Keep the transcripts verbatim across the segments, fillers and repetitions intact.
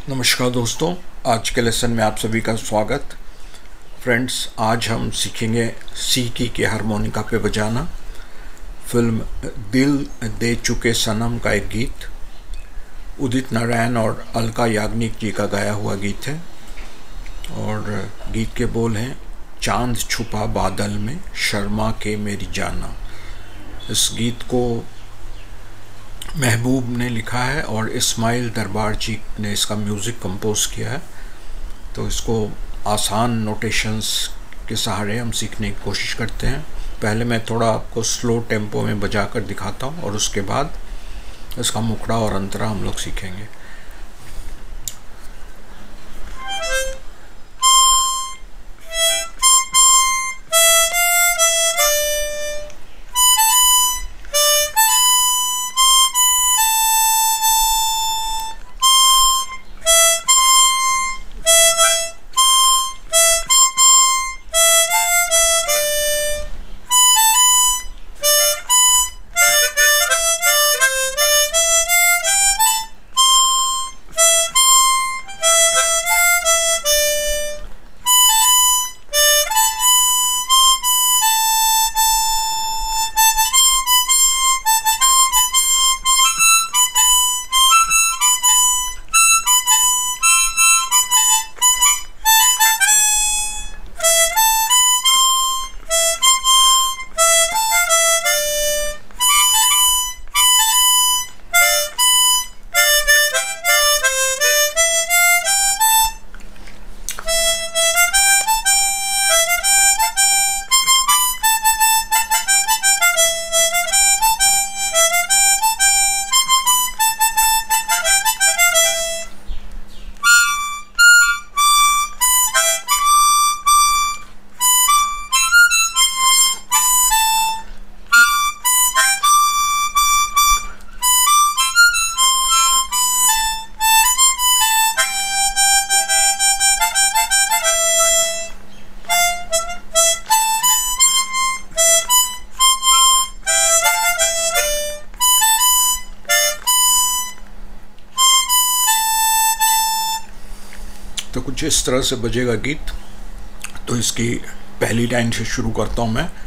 नमस्कार दोस्तों, आज के लेसन में आप सभी का स्वागत। फ्रेंड्स, आज हम सीखेंगे सी की के हारमोनिका पे बजाना। फिल्म दिल दे चुके सनम का एक गीत उदित नारायण और अलका याग्निक जी का गाया हुआ गीत है और गीत के बोल हैं, चांद छुपा बादल में शर्मा के मेरी जाना। इस गीत को महबूब ने लिखा है और इस्माइल दरबार जी ने इसका म्यूज़िक कंपोज किया है। तो इसको आसान नोटेशंस के सहारे हम सीखने की कोशिश करते हैं। पहले मैं थोड़ा आपको स्लो टेम्पो में बजा कर दिखाता हूँ और उसके बाद इसका मुखड़ा और अंतरा हम लोग सीखेंगे। तो कुछ इस तरह से बजेगा गीत। तो इसकी पहली लाइन से शुरू करता हूं मैं।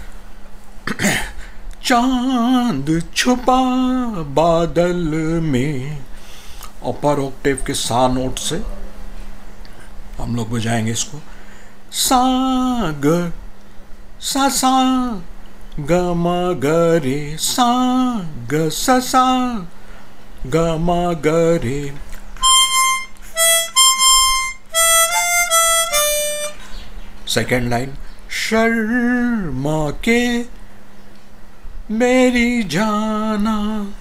चांद छुपा बादल में, अपर ऑक्टेव के सा नोट से हम लोग बजाएंगे इसको। सा ग सा सा ग म ग रे, सा ग सा सा ग म ग रे। सेकेंड लाइन, शर्मा के मेरी जाना,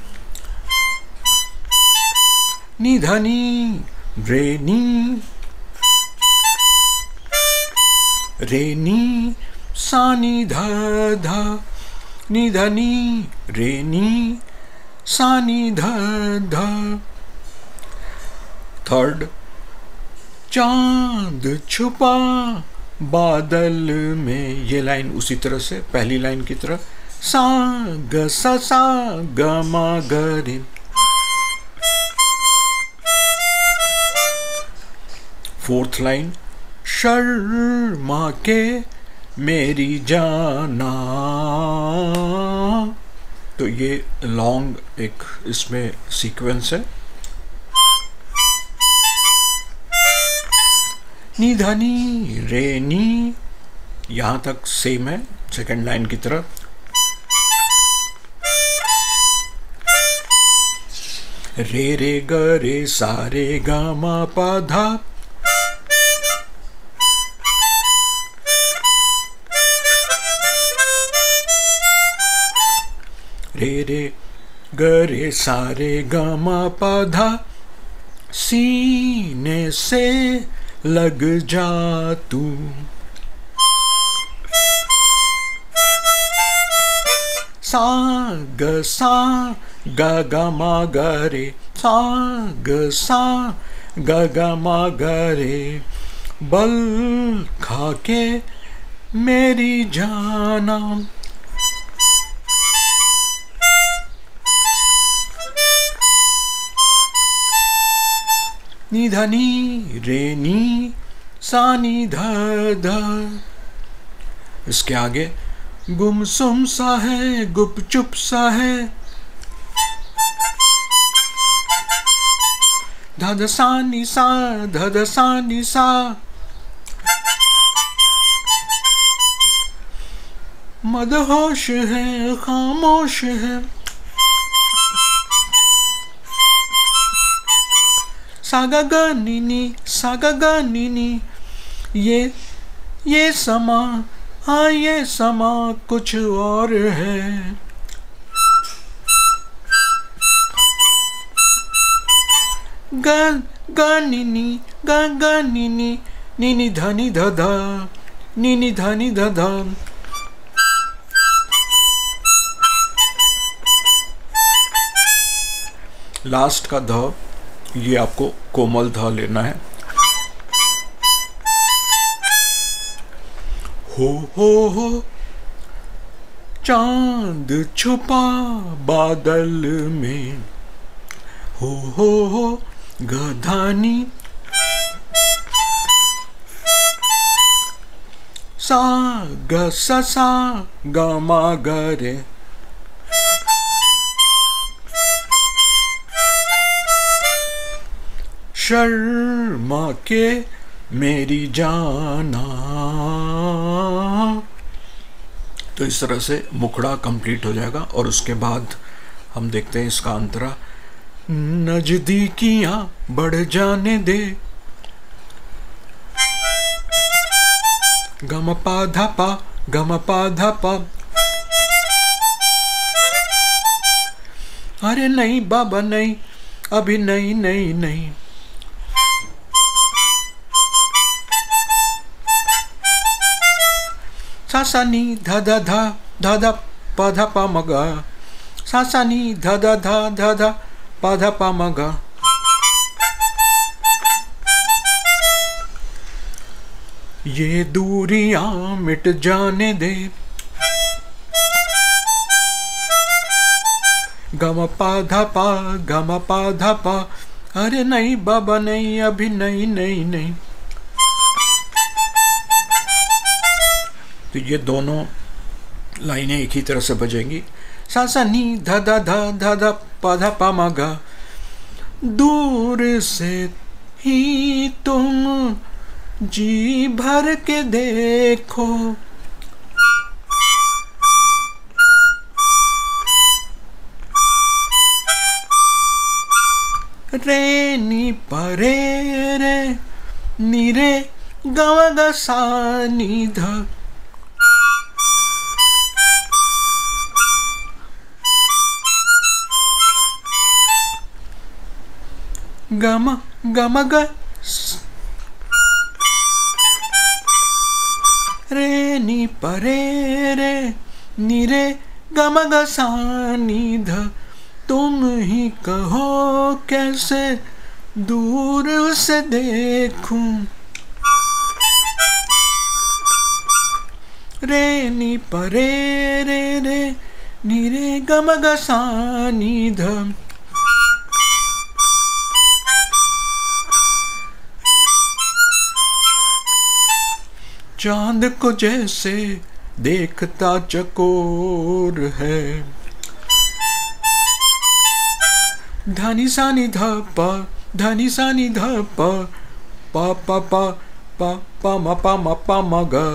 निधनी रेनी रेनी सानी ध ध, निधनी रेनी सानी ध ध। थर्ड, चांद छुपा बादल में, ये लाइन उसी तरह से पहली लाइन की तरह, सा ग सा सा ग म ग रे। फोर्थ लाइन, शर्मा के मेरी जाना। तो ये लॉन्ग एक इसमें सीक्वेंस है। निधनी रेनी, यहाँ तक सेम है सेकेंड लाइन की तरह। रे रे ग रे सा रे ग म प ध, रे रे ग रे सा रे ग म प ध, सीने से लग जा तू। सा ग सा ग ग म ग रे, सा ग सा ग ग म ग रे। बल खा के मेरी जाना। नी धा नी रे नी सा नी धा धा। इसके आगे गुमसुम सा है गुपचुप सा है, धा धा सा नी सा धा धा सा नी सा। मदहोश है खामोश है, सागा गा नी नी सागा गा नी नी। ये ये समा हाँ ये समा कुछ और है। गा गा नी नी गा गा नी नी नी नी धा नी धा धा नी नी धा नी धा धा। लास्ट का ध ये आपको कोमल ध लेना है। हो हो हो चांद छुपा बादल में, हो हो हो गधानी सा ग सा सा ग मा ग रे। शर्मा के मेरी जाना। तो इस तरह से मुखड़ा कंप्लीट हो जाएगा और उसके बाद हम देखते हैं इसका अंतरा। नजदीकियां बढ़ जाने दे, गम पा धा पा गम पा धा पा। अरे नहीं बाबा नहीं, अभी नहीं नहीं नहीं। सा सा नी धा धा धा धा धा पा धा पा मगा, सा सा नी धा धा धा धा धा पा धा पा मगा। ये दूरियां मिट जाने दे, गम पा धा पा गम पा धा पा। अरे नहीं बाबा नहीं, अभी नहीं नहीं नहीं। तो ये दोनों लाइनें एक ही तरह से बजेंगी। सा सा नी धा धा धा धा धा पा धा पा मा गा। दूर से ही तुम जी भर के देखो, रे नी परे रे नी रे गवा गा सा नी धा। गम गम ग रे नी परे रे नी रे गम ग सा नी ध। तुम ही कहो कैसे दूर से देखूं, रे नी परे रे रे नी रे गम ग सा नी ध। चांद को जैसे देखता चकोर है, धनी सानी ध पा धनी सानी ध पा पा पा पा पा पा मा पा मा पा मा गा।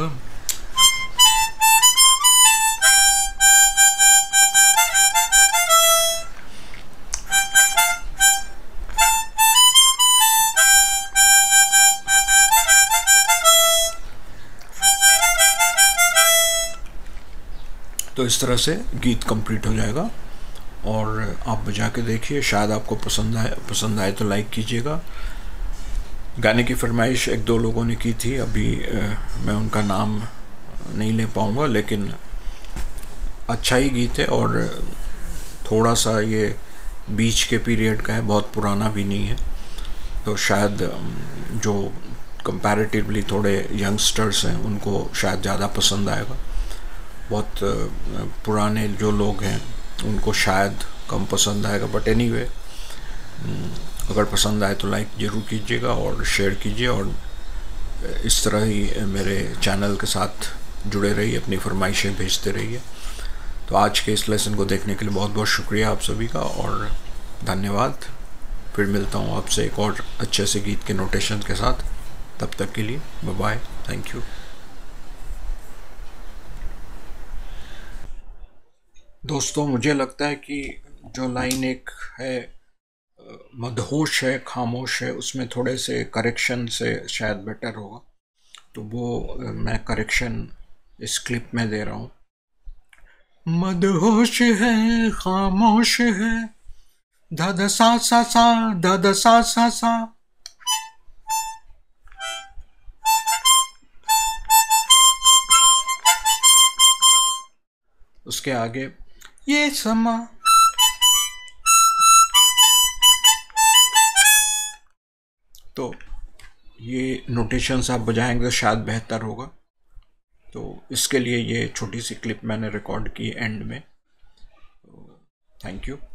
तो इस तरह से गीत कंप्लीट हो जाएगा और आप बजा के देखिए, शायद आपको पसंद आए पसंद आए तो लाइक कीजिएगा। गाने की फरमाइश एक दो लोगों ने की थी, अभी आ, मैं उनका नाम नहीं ले पाऊँगा, लेकिन अच्छा ही गीत है और थोड़ा सा ये बीच के पीरियड का है, बहुत पुराना भी नहीं है। तो शायद जो कंपैरेटिवली थोड़े यंगस्टर्स हैं उनको शायद ज़्यादा पसंद आएगा। बहुत पुराने जो लोग हैं उनको शायद कम पसंद आएगा, बट एनीवे अगर पसंद आए तो लाइक ज़रूर कीजिएगा और शेयर कीजिए, और इस तरह ही मेरे चैनल के साथ जुड़े रहिए, अपनी फरमाइशें भेजते रहिए। तो आज के इस लेसन को देखने के लिए बहुत बहुत शुक्रिया आप सभी का, और धन्यवाद। फिर मिलता हूँ आपसे एक और अच्छे से गीत के नोटेशन के साथ। तब तक के लिए बाय बाय, थैंक यू। दोस्तों, मुझे लगता है कि जो लाइन एक है मदहोश है खामोश है, उसमें थोड़े से करेक्शन से शायद बेटर होगा, तो वो मैं करेक्शन इस क्लिप में दे रहा हूँ। मदहोश है खामोश है, धा धा सा सा सा, धा धा सा सा सा। उसके आगे ये समा, तो ये नोटेशंस आप बजाएंगे तो शायद बेहतर होगा। तो इसके लिए ये छोटी सी क्लिप मैंने रिकॉर्ड की एंड में। Thank you.